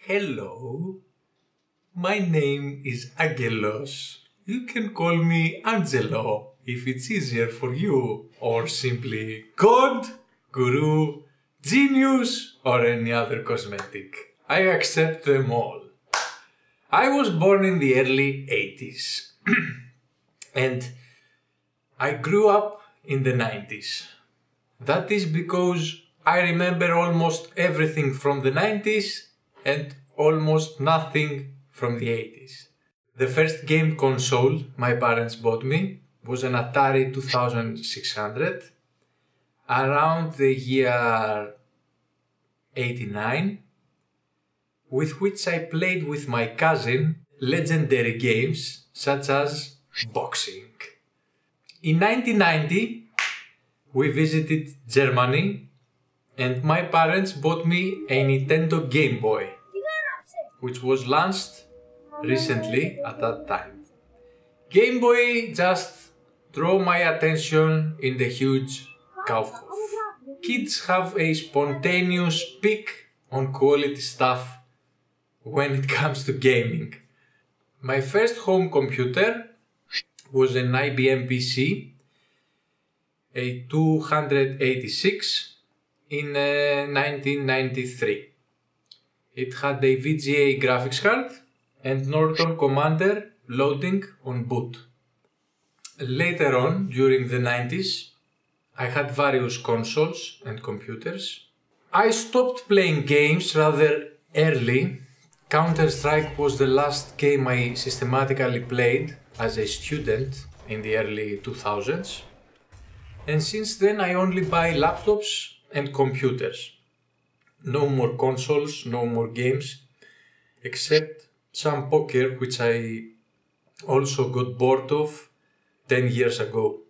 Hello, my name is Angelos. You can call me Angelo if it's easier for you, or simply God, Guru, Genius, or any other cosmetic. I accept them all. I was born in the early 80s and I grew up in the 90s. That is because I remember almost everything from the 90s and almost nothing from the 80s. The first game console my parents bought me was an Atari 2600 around the year 89, with which I played with my cousin legendary games such as boxing. In 1990, we visited Germany and my parents bought me a Nintendo Game Boy, which was launched recently at that time. Game Boy just drew my attention in the huge Kaufhof. Kids have a spontaneous pick on quality stuff when it comes to gaming. My first home computer was an IBM PC, a 286 in 1993. It had a VGA graphics card and Norton Commander loading on boot. Later on, during the 90s, I had various consoles and computers. I stopped playing games rather early. Counter-Strike was the last game I systematically played as a student in the early 2000s. And since then I only buy laptops and computers. No more consoles, no more games, except some poker, which I also got bored of 10 years ago.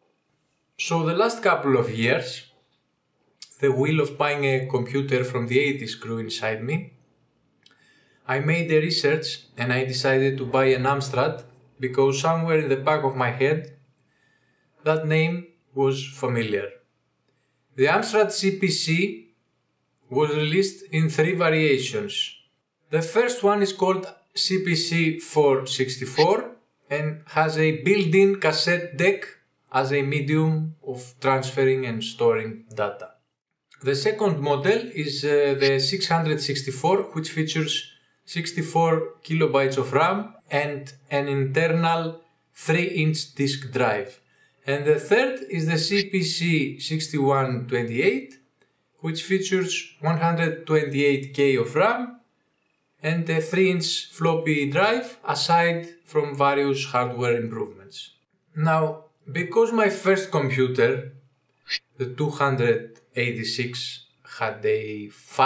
So the last couple of years, the wheel of buying a computer from the 80s grew inside me. I made the research and I decided to buy an Amstrad because somewhere in the back of my head, that name was familiar. The Amstrad CPC was released in 3 variations. The first one is called CPC 464 and has a built-in cassette deck as a medium of transferring and storing data. The second model is the 664, which features 64 kilobytes of RAM and an internal 3-inch disk drive. And the third is the CPC 6128, which features 128K of RAM and a 3-inch floppy drive, aside from various hardware improvements. Now, because my first computer, the 286, had a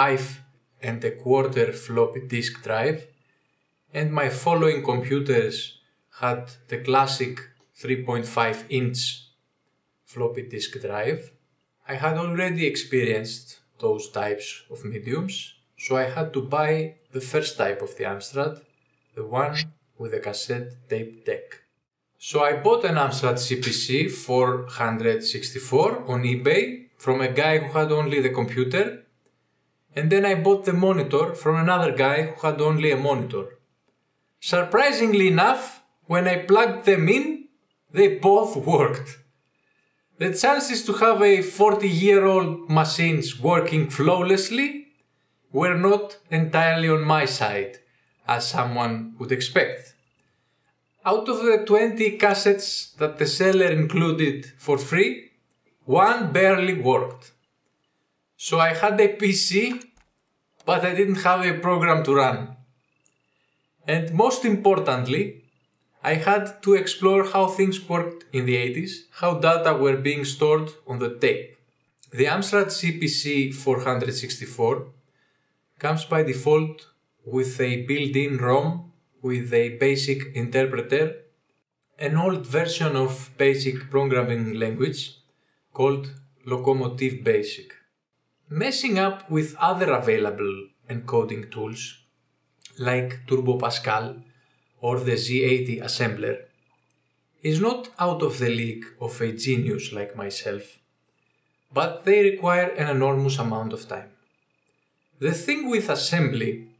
5¼ floppy disk drive, and my following computers had the classic 3.5-inch floppy disk drive, I had already experienced those types of mediums, so I had to buy the first type of the Amstrad, the one with a cassette tape deck. So I bought an Amstrad CPC 464 on eBay from a guy who had only the computer, and then I bought the monitor from another guy who had only a monitor. Surprisingly enough, when I plugged them in, they both worked. The chances to have a 40-year-old machines working flawlessly were not entirely on my side, as someone would expect. Out of the 20 cassettes that the seller included for free, one barely worked. So I had a PC, but I didn't have a program to run. And most importantly, I had to explore how things worked in the 80s, how data were being stored on the tape. The Amstrad CPC 464 comes by default with a built-in ROM with a basic interpreter, an old version of basic programming language called Locomotive Basic. Messing up with other available encoding tools like Turbo Pascal or the Z80 assembler is not out of the league of a genius like myself, but they require an enormous amount of time. The thing with assembly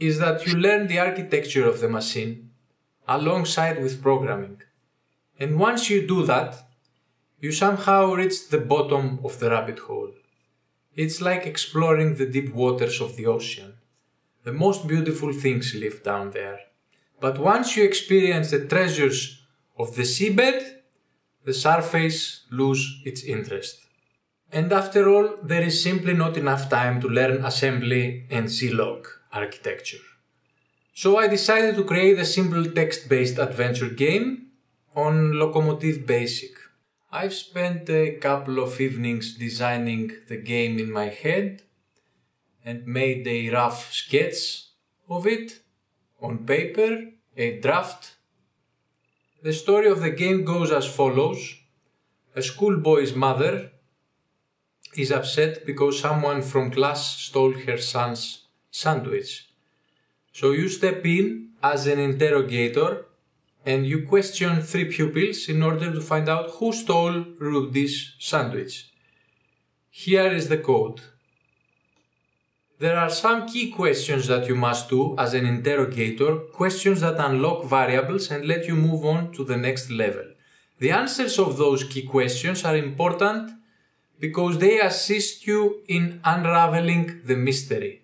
is that you learn the architecture of the machine alongside with programming. And once you do that, you somehow reach the bottom of the rabbit hole. It's like exploring the deep waters of the ocean. The most beautiful things live down there. But once you experience the treasures of the seabed, the surface loses its interest. And after all, there is simply not enough time to learn assembly and C-log architecture. So I decided to create a simple text-based adventure game on Locomotive Basic. I've spent a couple of evenings designing the game in my head and made a rough sketch of it on paper, a draft. The story of the game goes as follows. A schoolboy's mother is upset because someone from class stole her son's sandwich. So you step in as an interrogator and you question 3 pupils in order to find out who stole Rudy's sandwich. Here is the code. There are some key questions that you must do as an interrogator, questions that unlock variables and let you move on to the next level. The answers of those key questions are important because they assist you in unraveling the mystery.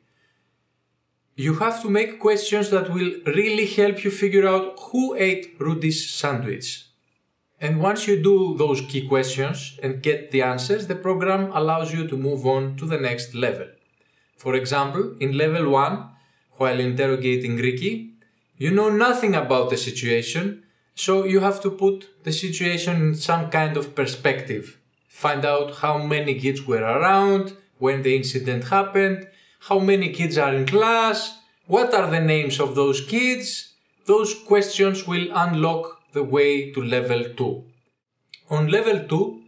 You have to make questions that will really help you figure out who ate Rudy's sandwich. And once you do those key questions and get the answers, the program allows you to move on to the next level. For example, in level 1, while interrogating Ricky, you know nothing about the situation, so you have to put the situation in some kind of perspective. Find out how many kids were around when the incident happened, how many kids are in class, what are the names of those kids. Those questions will unlock the way to level 2. On level 2,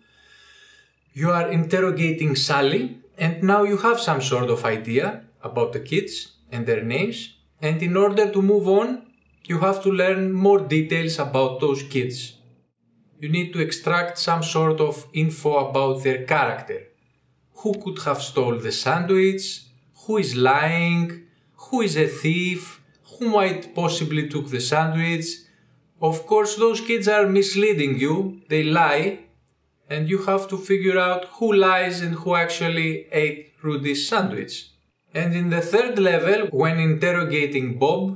you are interrogating Sally, and now you have some sort of idea about the kids and their names, and in order to move on, you have to learn more details about those kids. You need to extract some sort of info about their character. Who could have stolen the sandwich? Who is lying? Who is a thief? Who might possibly took the sandwich? Of course, those kids are misleading you. They lie. And you have to figure out who lies and who actually ate Rudy's sandwich. And in the third level, when interrogating Bob,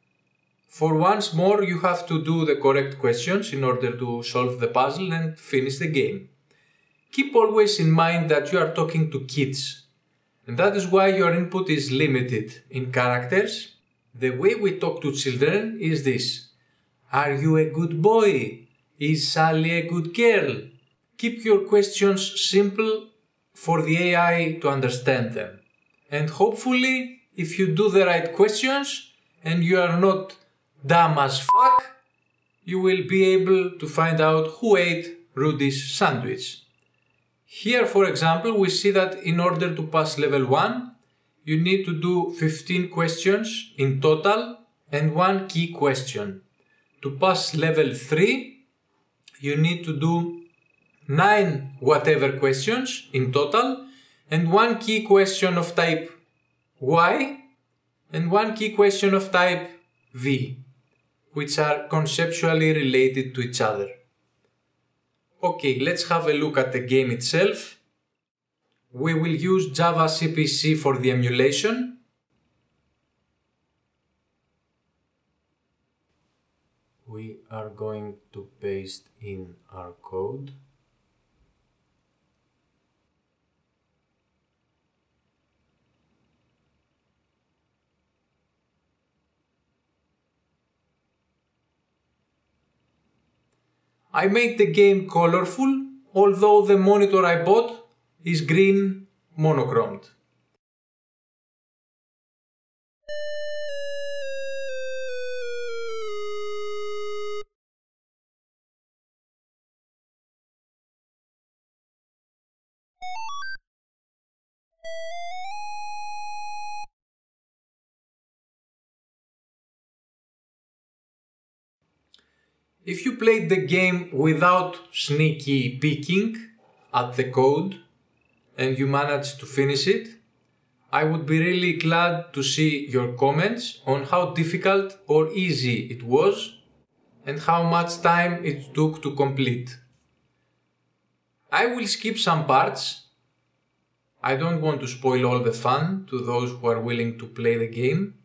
for once more you have to do the correct questions in order to solve the puzzle and finish the game. Keep always in mind that you are talking to kids. And that is why your input is limited in characters. The way we talk to children is this. Are you a good boy? Is Sally a good girl? Keep your questions simple for the AI to understand them. And hopefully, if you do the right questions and you are not dumb as fuck, you will be able to find out who ate Rudy's sandwich. Here, for example, we see that in order to pass level 1, you need to do 15 questions in total and 1 key question. To pass level 3, you need to do 9 whatever questions in total and 1 key question of type Y and 1 key question of type V, which are conceptually related to each other. Okay, let's have a look at the game itself. We will use Java CPC for the emulation. We are going to paste in our code. I made the game colorful, although the monitor I bought is green monochromed. If you played the game without sneaky peeking at the code and you managed to finish it, I would be really glad to see your comments on how difficult or easy it was and how much time it took to complete. I will skip some parts. I don't want to spoil all the fun to those who are willing to play the game.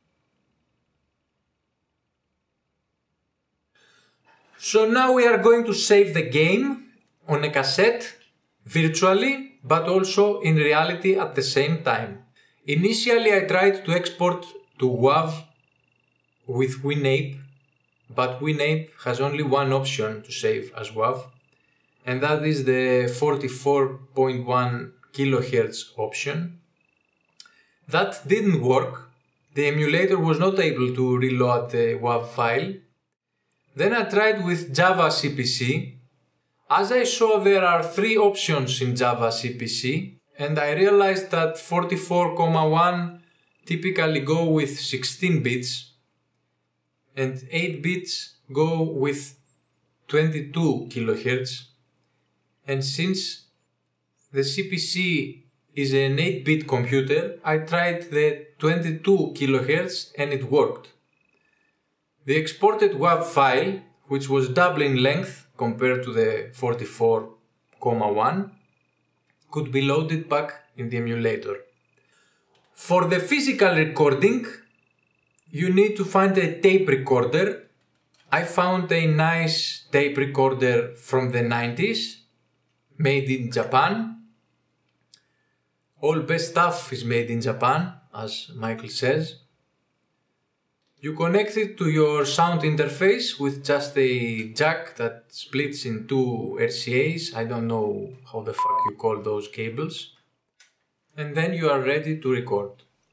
So now we are going to save the game on a cassette, virtually, but also in reality at the same time. Initially I tried to export to WAV with WinApe, but WinApe has only one option to save as WAV, and that is the 44.1 kHz option. That didn't work. The emulator was not able to reload the WAV file. Then I tried with Java CPC. As I saw, there are three options in Java CPC, and I realized that 44.1 typically go with 16 bits and 8 bits go with 22 kHz. And since the CPC is an 8-bit computer, I tried the 22 kHz and it worked. The exported WAV file, which was double in length compared to the 44.1, could be loaded back in the emulator. For the physical recording, you need to find a tape recorder. I found a nice tape recorder from the 90s, made in Japan. All best stuff is made in Japan, as Michael says. You connect it to your sound interface with just a jack that splits in two RCAs. I don't know how the fuck you call those cables. And then you are ready to record.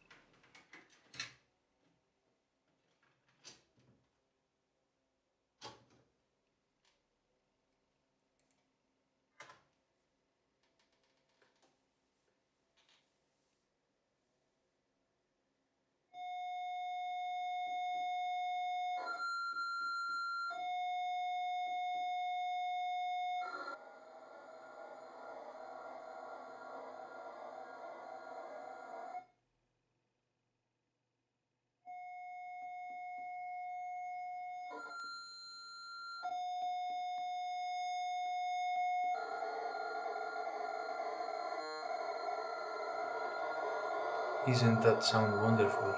Isn't that sound wonderful?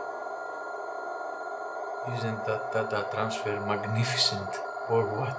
Isn't that data transfer magnificent, or what?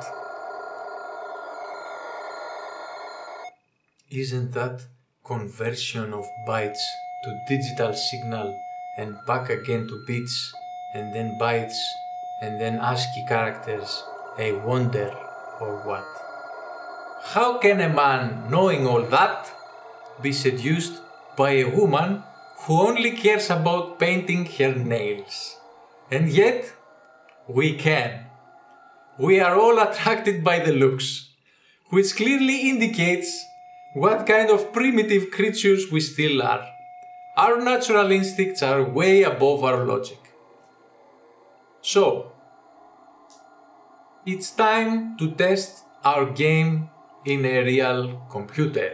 Isn't that conversion of bytes to digital signal and back again to bits and then bytes and then ASCII characters a wonder, or what? How can a man, knowing all that, be seduced by a woman who only cares about painting her nails? And yet, we can. We are all attracted by the looks, which clearly indicates what kind of primitive creatures we still are. Our natural instincts are way above our logic. So, it's time to test our game in a real computer.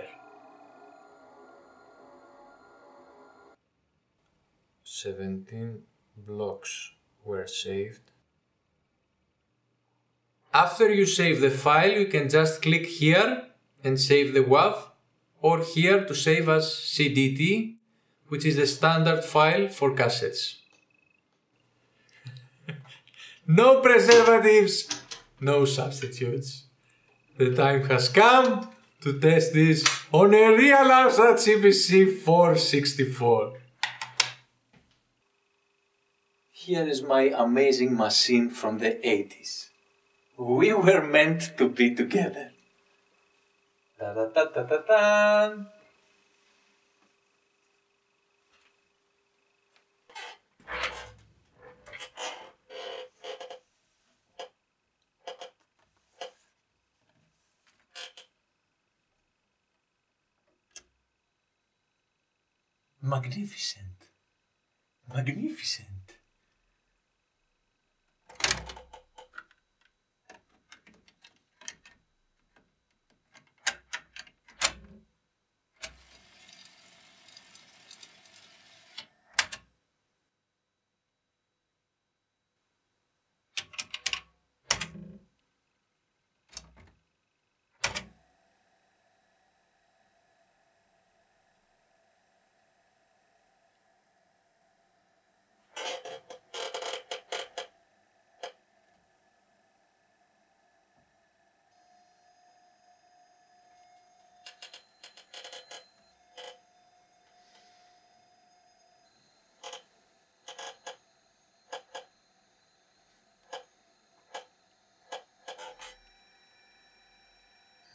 17 blocks were saved. After you save the file, you can just click here and save the WAV, or here to save as CDT, which is the standard file for cassettes. No preservatives, no substitutes. The time has come to test this on a real Amstrad CPC 464. Here is my amazing machine from the 80s. We were meant to be together. Da da da da da da. Magnificent. Magnificent.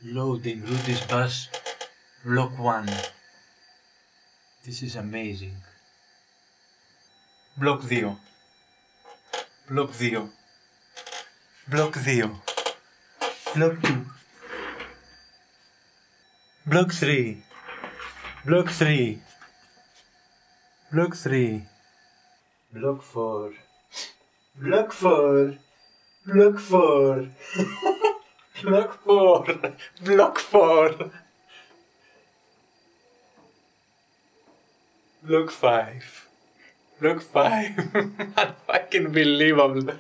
Loading Rudy's bass, block 1. This is amazing. Block 2. Block 2. Block 2. Block 2. Block 3. Block 3. Block 3. Block 4. Block 4. Block 4. Block 4. Block 4. Block 5. Block 5. Unfucking believable.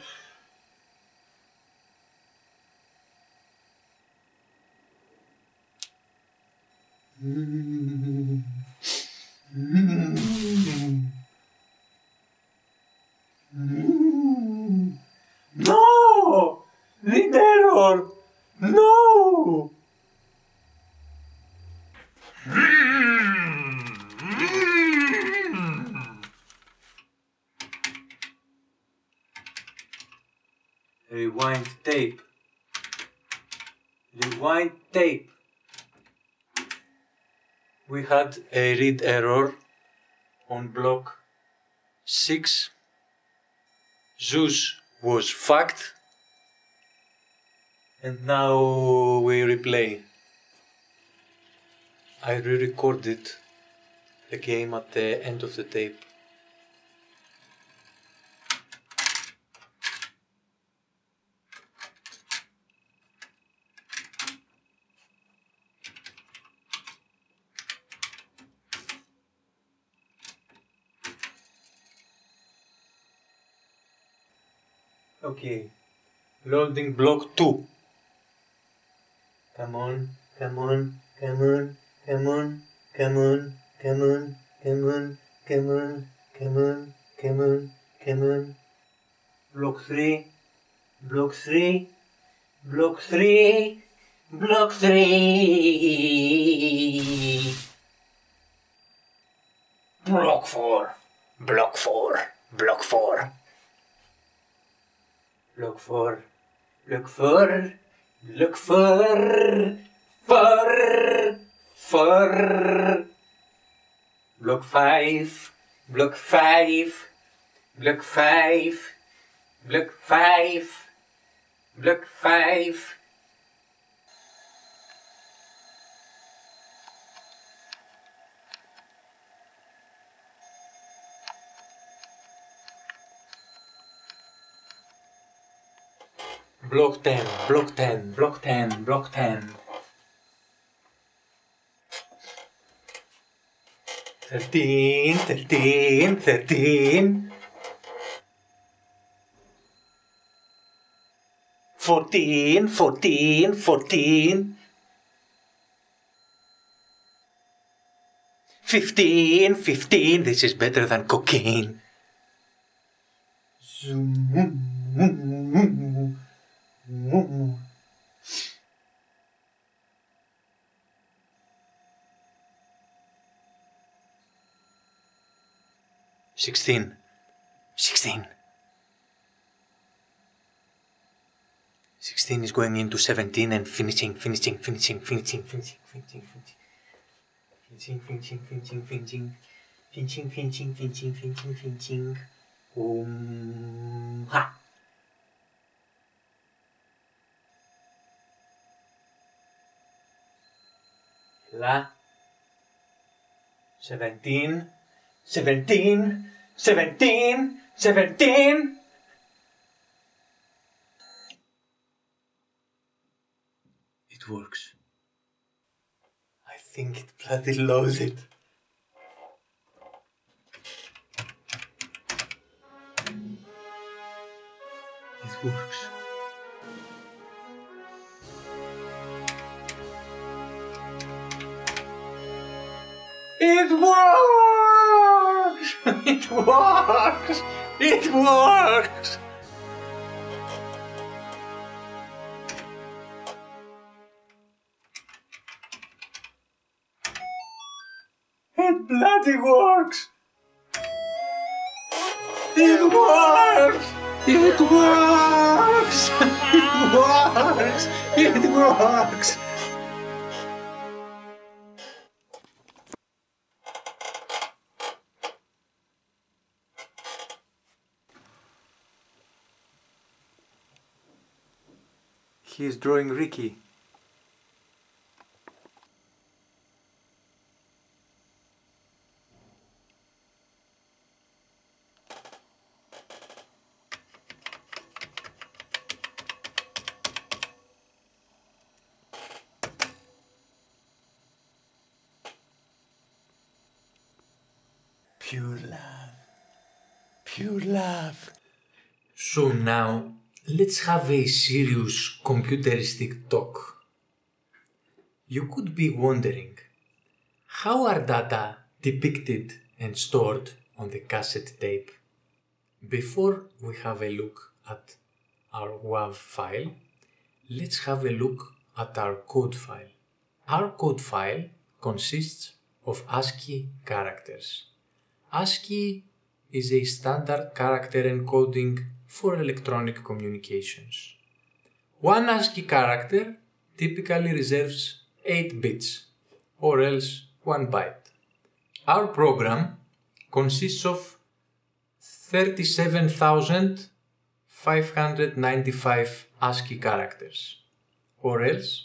No! Lead error! No! Rewind tape. Rewind tape. We had a read error on block 6. Zeus was fucked. And now we replay. I re-recorded the game at the end of the tape. Okay, loading block 2. Come on, come on, come on, come on, come on, come on, come on, come on, come on, come on, come on. Block 3, block 3, block 3, block 3. Block 4, block 4, block 4. Block 4, block 4, block 4, 4, 4. Block 5, block 5, block 5, block 5, block 5. Block 10, block 10, block 10, block 10. 13, 13, 13. 14, 14, 14. 15, 15. This is better than cocaine. 16. 16. 16 is going into 17 and finishing. Ha! La 17, 17, 17, 17. It works. I think it bloody loves it. It works. It works! It works! It works! It bloody works! It works! It works! It works! It works! He is drawing Ricky. Pure love. Pure love. So now, let's have a serious computeristic talk. You could be wondering, how are data depicted and stored on the cassette tape? Before we have a look at our WAV file, let's have a look at our code file. Our code file consists of ASCII characters. ASCII is a standard character encoding for electronic communications. One ASCII character typically reserves 8 bits, or else 1 byte. Our program consists of 37,595 ASCII characters, or else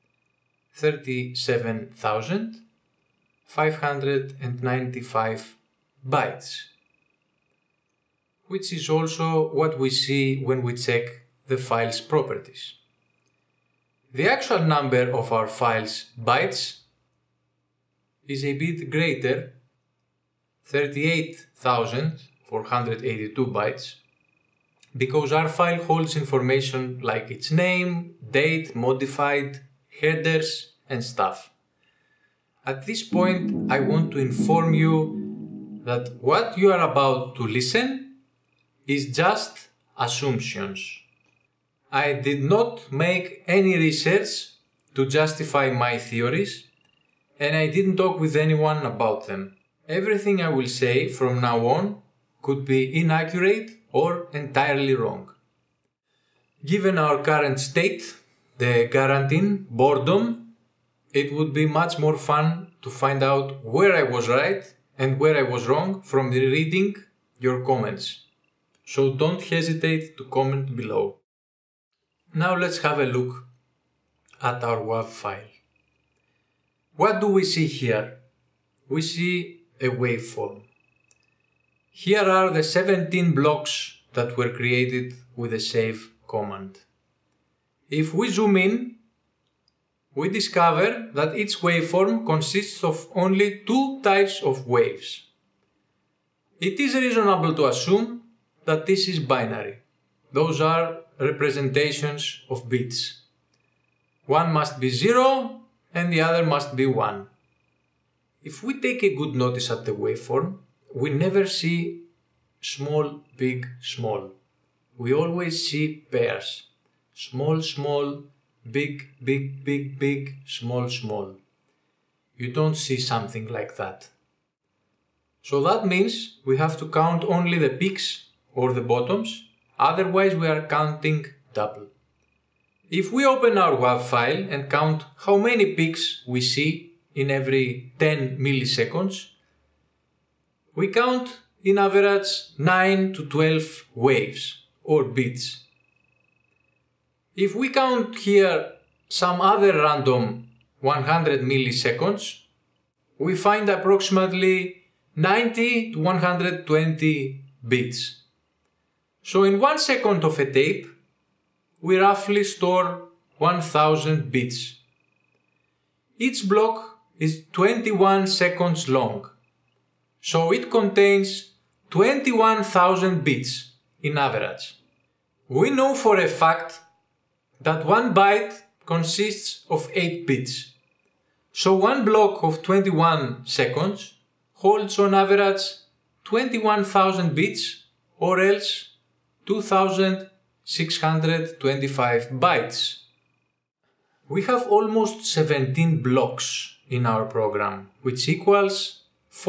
37,595 bytes, which is also what we see when we check the file's properties. The actual number of our file's bytes is a bit greater, 38,482 bytes, because our file holds information like its name, date, modified, headers, and stuff. At this point, I want to inform you that what you are about to listen is just assumptions. I did not make any research to justify my theories, and I didn't talk with anyone about them. Everything I will say from now on could be inaccurate or entirely wrong. Given our current state, the quarantine, boredom, it would be much more fun to find out where I was right and where I was wrong from reading your comments. So don't hesitate to comment below. Now let's have a look at our WAV file. What do we see here? We see a waveform. Here are the 17 blocks that were created with the save command. If we zoom in, we discover that each waveform consists of only 2 types of waves. It is reasonable to assume that this is binary. Those are representations of bits. One must be 0 and the other must be 1. If we take a good notice at the waveform, we never see small, big, small. We always see pairs. Small, small, big, big, big, big, small, small. You don't see something like that. So that means we have to count only the peaks or the bottoms, otherwise we are counting double. If we open our WAV file and count how many peaks we see in every 10 milliseconds, we count in average 9 to 12 waves or bits. If we count here some other random 100 milliseconds, we find approximately 90 to 120 bits. So in 1 second of a tape, we roughly store 1000 bits. Each block is 21 seconds long, so it contains 21,000 bits in average. We know for a fact that 1 byte consists of 8 bits, so 1 block of 21 seconds holds on average 21,000 bits, or else 2,625 bytes. We have almost 17 blocks in our program, which equals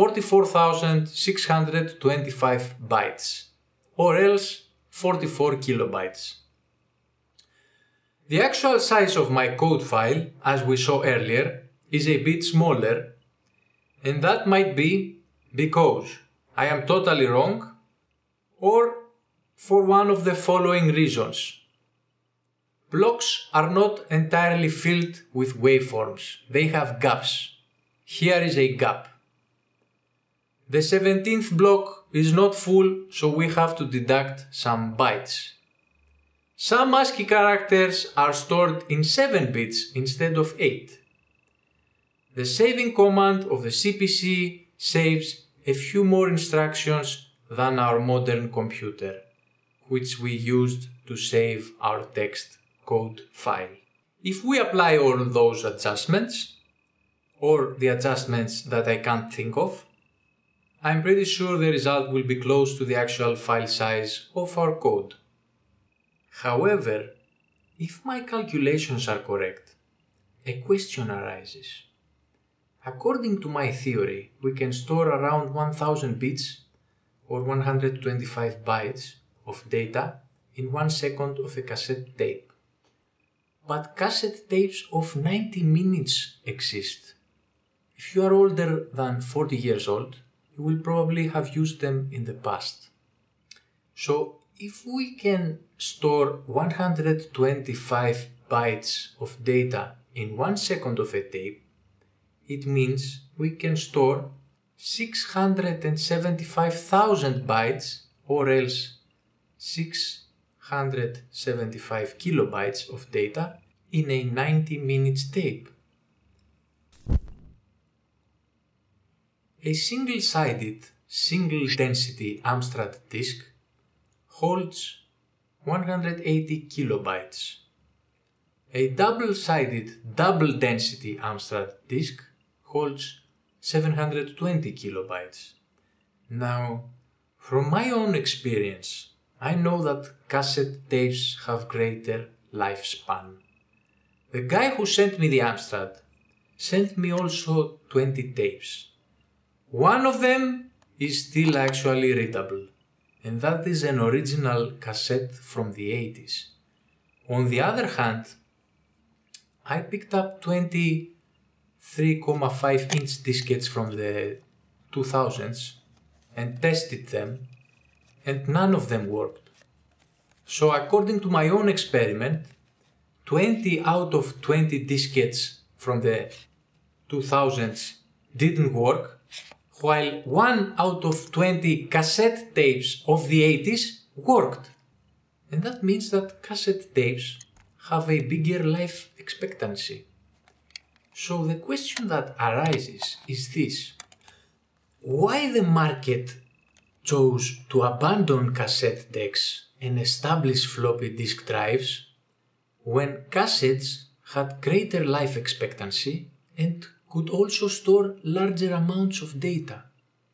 44,625 bytes, or else 44 kilobytes. The actual size of my code file, as we saw earlier, is a bit smaller, and that might be because I am totally wrong, or for one of the following reasons. Blocks are not entirely filled with waveforms. They have gaps. Here is a gap. The 17th block is not full, so we have to deduct some bytes. Some ASCII characters are stored in 7 bits instead of 8. The saving command of the CPC saves a few more instructions than our modern computer, which we used to save our text code file. If we apply all those adjustments, or the adjustments that I can't think of, I'm pretty sure the result will be close to the actual file size of our code. However, if my calculations are correct, a question arises. According to my theory, we can store around 1000 bits or 125 bytes of data in 1 second of a cassette tape. But cassette tapes of 90 minutes exist. If you are older than 40 years old, you will probably have used them in the past. So if we can store 125 bytes of data in 1 second of a tape, it means we can store 675,000 bytes or else 675 kilobytes of data in a 90 minutes tape. A single-sided, single-density Amstrad disk holds 180 kilobytes. A double-sided, double-density Amstrad disk holds 720 kilobytes. Now, from my own experience, I know that cassette tapes have greater lifespan. The guy who sent me the Amstrad sent me also 20 tapes. One of them is still actually readable, and that is an original cassette from the 80s. On the other hand, I picked up 20 3.5-inch diskettes from the 2000s and tested them, and none of them worked. So according to my own experiment, 20 out of 20 diskettes from the 2000s didn't work, while 1 out of 20 cassette tapes of the 80s worked. And that means that cassette tapes have a bigger life expectancy. So the question that arises is this: why the market chose to abandon cassette decks and establish floppy disk drives when cassettes had greater life expectancy and could also store larger amounts of data?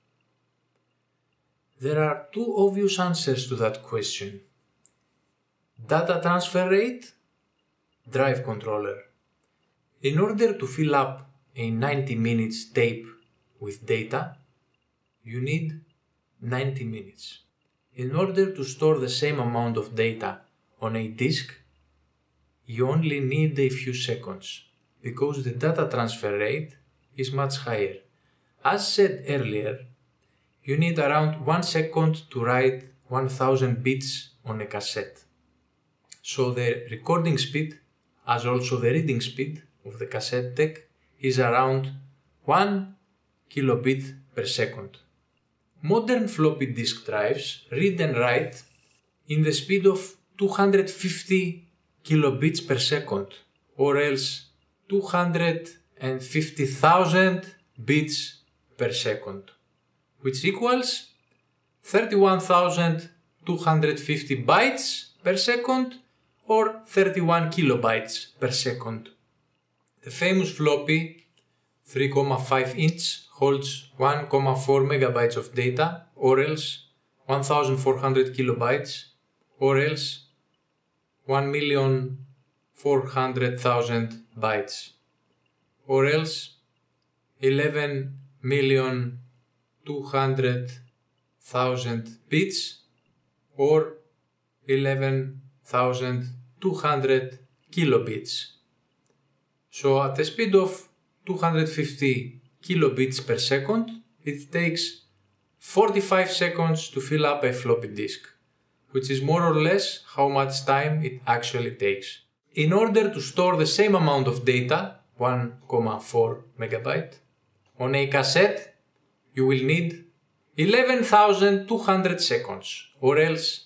There are two obvious answers to that question. Data transfer rate, drive controller. In order to fill up a 90 minutes tape with data, you need 90 minutes. In order to store the same amount of data on a disk, you only need a few seconds, because the data transfer rate is much higher. As said earlier, you need around 1 second to write 1000 bits on a cassette. So the recording speed, as also the reading speed of the cassette deck, is around 1 kilobit per second. Modern floppy disk drives read and write in the speed of 250 kilobits per second, or else 250,000 bits per second, which equals 31,250 bytes per second or 31 kilobytes per second. The famous floppy 3.5-inch holds 1.4 megabytes of data, or else 1,400 kilobytes, or else 1,400,000 bytes, or else 11,200,000 bits, or 11,200 kilobits. So at the speed of 250 kilobits per second, it takes 45 seconds to fill up a floppy disk, which is more or less how much time it actually takes. in order to store the same amount of data, 1,4 megabyte, on a cassette, you will need 11,200 seconds, or else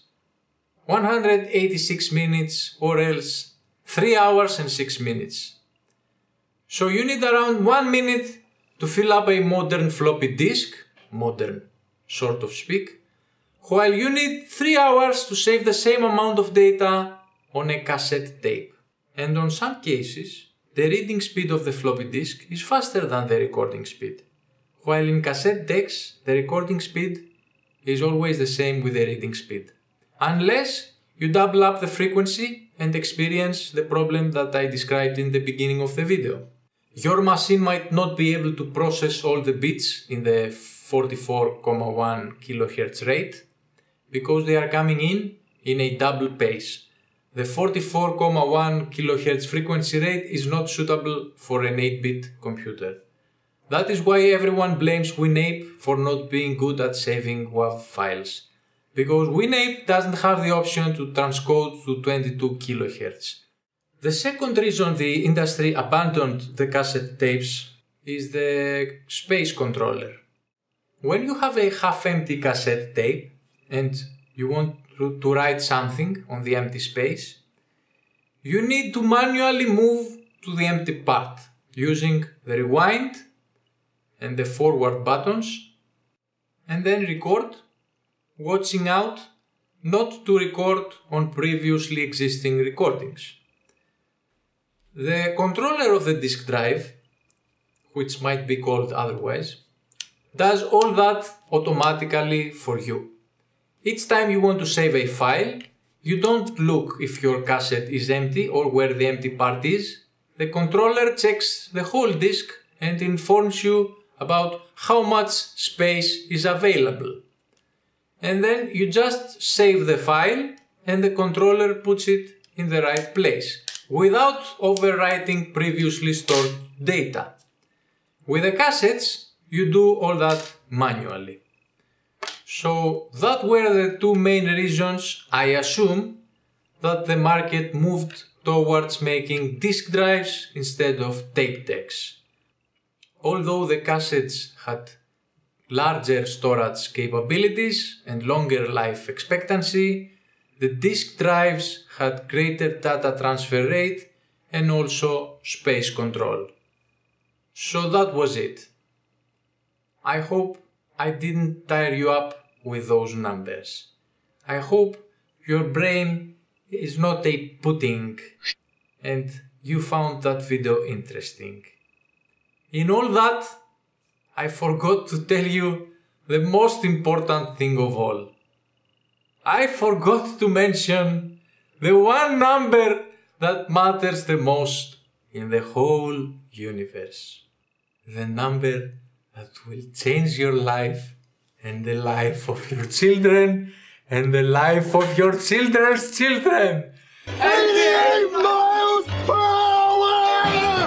186 minutes, or else 3 hours and 6 minutes. So you need around 1 minute to fill up a modern floppy disk, modern sort of speak, while you need 3 hours to save the same amount of data on a cassette tape. And on some cases, the reading speed of the floppy disk is faster than the recording speed, while in cassette decks, the recording speed is always the same with the reading speed, unless you double up the frequency and experience the problem that I described in the beginning of the video. Your machine might not be able to process all the bits in the 44,1 kHz rate because they are coming in a double pace. The 44,1 kHz frequency rate is not suitable for an 8-bit computer. That is why everyone blames WinApe for not being good at saving WAV files, because WinApe doesn't have the option to transcode to 22 kHz. The second reason the industry abandoned the cassette tapes is the space controller. When you have a half-empty cassette tape and you want to write something on the empty space, you need to manually move to the empty part using the rewind and the forward buttons, and then record, watching out not to record on previously existing recordings. The controller of the disk drive, which might be called otherwise, does all that automatically for you. Each time you want to save a file, you don't look if your cassette is empty or where the empty part is. The controller checks the whole disk and informs you about how much space is available. And then you just save the file and the controller puts it in the right place, without overwriting previously stored data. With the cassettes, you do all that manually. So that were the two main reasons, I assume, that the market moved towards making disk drives instead of tape decks. Although the cassettes had larger storage capabilities and longer life expectancy, the disk drives had greater data transfer rate and also space control. So that was it. I hope I didn't tire you up with those numbers. I hope your brain is not a pudding and you found that video interesting. In all that, I forgot to tell you the most important thing of all. I forgot to mention the one number that matters the most in the whole universe. The number that will change your life and the life of your children and the life of your children's children. 88 miles per hour!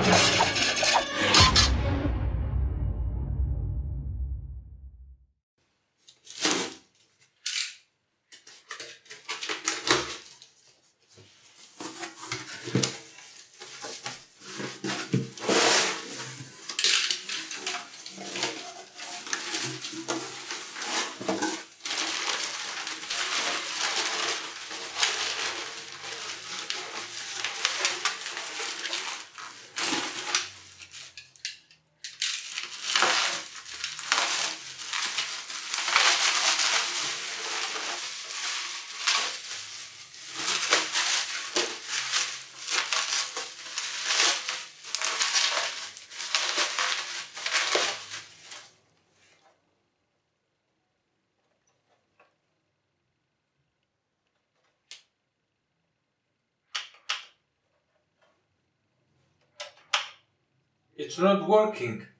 It's not working.